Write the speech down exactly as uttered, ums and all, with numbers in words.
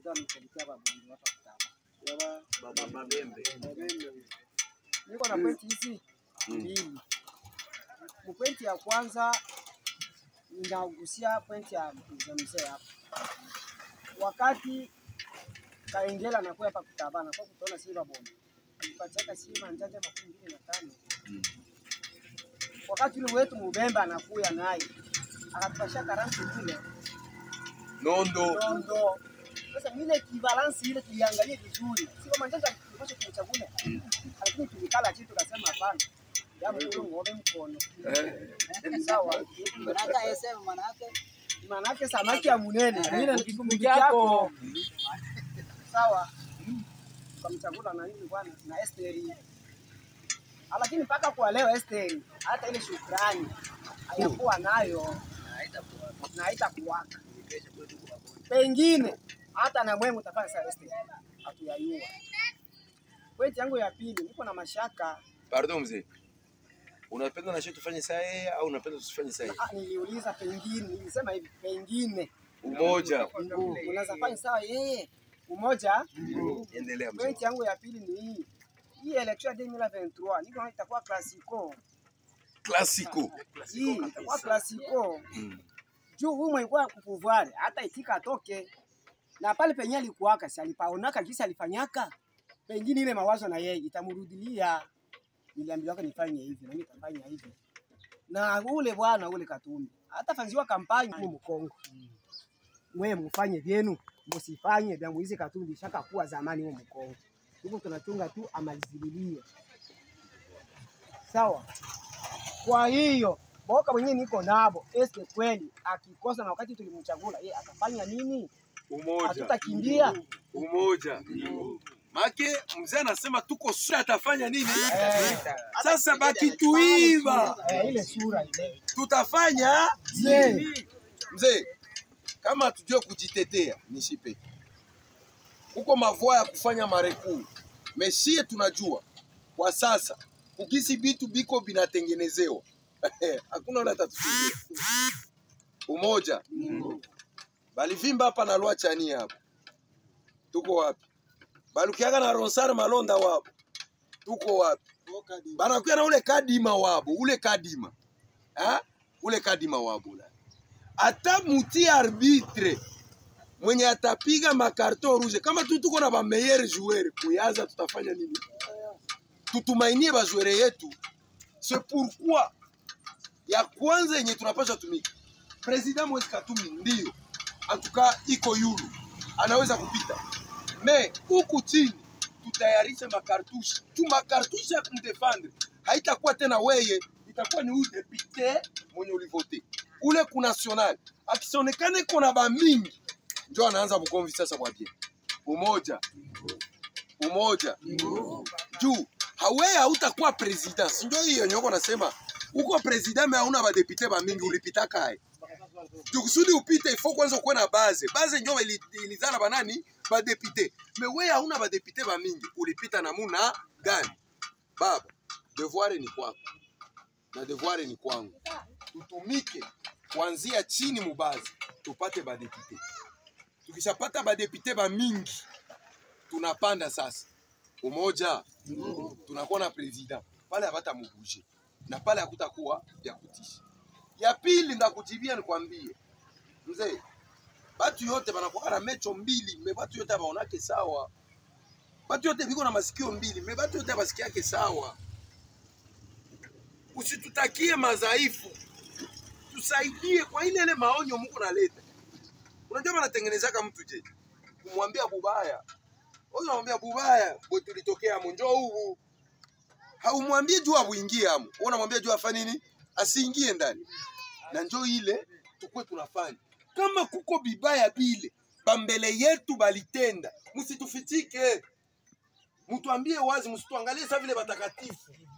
ndio nikuletea babungu hapa kutaba. Baba baba mabembe. Niko na pointi hizi mbili. Pointi ya kwanza ninagusia pointi ya mzee hapa. Wakati kaengela na kwa hapa kutabana kwa kutoona silver bomb. Alipataka sima njanja makumi mbili na tano. Wakati yule wetu Mubemba anakuya naye akatupasha karanti kule. Nondo. Nondo. Sasa mimi kibalance ile tuiangalie vizuri. Sio manjanja tulipaswa kumchagua. Lakini tulikala chini tukasema hapana. Japo huyo ngome mkono. Eh. Sawa. Manaka yesema manake. Manake samaki ya munene. Mimi ni kikumbi chako. Sawa. Tukamchagua na nini bwana na Esteri. Lakini mpaka kwa leo Esteri hata ile shukrani hayakuwa nayo na haitakuwaka. Pengine hata na mwengu utafanya saa Esteri hatuyayua. Pointi yangu ya pili niko na mashaka. Pardon mzee. Unapenda na sisi tufanye saa yeye au unapenda tusifanye saa yeye? Ah, niliuliza pengine, nilisema hivi pengine. Umoja. Unaweza fanya sawa yeye. Umoja. Endelea mzee. Pointi yangu ya pili ni hii. Hii election ya elfu mbili na ishirini na tatu niko itakuwa CLASSICO. CLASSICO. Hii itakuwa CLASSICO. Juu huyu mwenye kupouvoir hata itika atoke. Na pale penye alikuwaka si alipaonaka kisa alifanyaka. Pengine ile mawazo na yeye itamrudilia. Niliambiwa nifanye hivi na mimi nitafanya hivi. Na ule bwana ule Katumbi hata fanziwa kampanya mu Kongo. Mwe mfanye vyenu, msifanye vya Moïse Katumbi shaka kuwa zamani mu Kongo. Huko tunachunga tu amalizililie. Sawa. Kwa hiyo boka mwenyewe niko nabo, eske kweli akikosa na wakati tulimchagula yeye atafanya nini? Umoja. Hatutakimbia. Umoja. Make mzee anasema tuko sura atafanya nini? Eh. Sasa baki tuiva. Eh, ile sura ile. Tutafanya nini? Mzee, kama tujue kujitetea nishipe. Huko mavoa ya kufanya marekuu. Mesie tunajua kwa sasa ukisi bitu biko binatengenezewa. Hakuna wala tatufikia. Umoja. Bali vimba hapa na lwa chani hapa. Tuko wapi? Balukiaga na Ronsar Malonda wabo. Tuko wapi? Banakuya na ule kadima wabo, ule kadima. Ha? Ule kadima wabo la. Ata muti arbitre mwenye atapiga makarton rouge kama tu tuko na ba meilleur joueur kuyaza tutafanya nini? Tutumainie ba joueur yetu. C'est pourquoi ya kwanza yenye tunapaswa tumika. President Moïse Katumbi ndio. Antuka iko yulu. Anaweza kupita. Me huku chini tutayarisha makartushi. Tu makartushi ya kumdefendre. Haitakuwa tena weye, itakuwa ni huyu député mwenye ulivote. Ule ku national. Akisionekane kuna ba mingi. Ndio anaanza bukomvi sasa kwa bien. Umoja. Umoja. Juu hawe hautakuwa president. Ndio hiyo nyoko nasema. Uko president me hauna ba député ba mingi ulipita kai. Juu kusudi upite ifo kwanza kuwe na base. Base ndio ilizana banani ba député. Me wewe hauna ba député ba mingi ulipita namuna gani? Baba, devoir ni kwako. Na devoir ni kwangu. Tutumike kuanzia chini mubazi tupate ba député. Tukishapata ba député ba mingi tunapanda sasa. Umoja. Tunakuwa na president. Pale hapata mubuje. Na pale hakutakuwa vya kutisha. Ya pili ndakujibia nikwambie. Mzee, batu yote banakuwa na mecho mbili, me batu yote baonake sawa. Batu yote biko na masikio mbili, me batu yote basikia yake sawa. Usitutakie madhaifu. Tusaidie kwa ile ile maonyo Mungu naleta. Unajua banatengenezaka mtu je? Kumwambia bubaya. Wewe unamwambia bubaya, bote tulitokea munjo huu. Haumwambie juu abuingie hamu. Wewe unamwambia juu afanye nini? Asiingie ndani. Na njoo ile tukue tunafanya. Kama kuko bibaya bile, bambele yetu balitenda. Msitufitike. Mtuambie wazi, msituangalie sasa vile batakatifu.